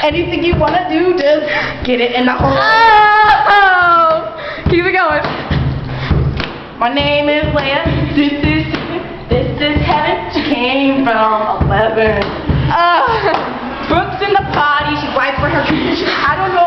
Anything you want to do, just get it in the hole. Oh! Keep it going. My name is Leia. This is heaven. She came from 11. Brooks in the party. She fights for her tradition. I don't know